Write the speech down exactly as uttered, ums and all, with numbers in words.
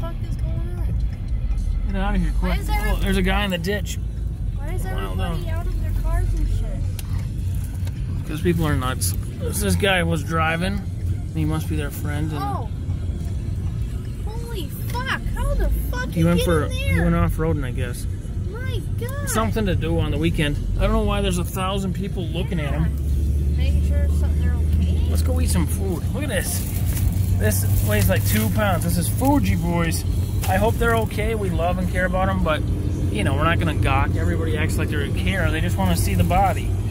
fuck is going on? Get out of here, quick. Oh, there's a guy in the ditch. Why is everybody out of their cars and shit? Because people are nuts. This guy was driving. He must be their friend. And oh. Holy fuck. How the fuck he you went get for in there? He went off-roading, I guess. My God. Something to do on the weekend. I don't know why there's a thousand people looking yeah. at him. Making sure something they're okay. Let's go eat some food. Look at this. This weighs like two pounds. This is Fuji Boys. I hope they're okay. We love and care about them, but, you know, we're not going to gawk. Everybody acts like they're a care. They just want to see the body.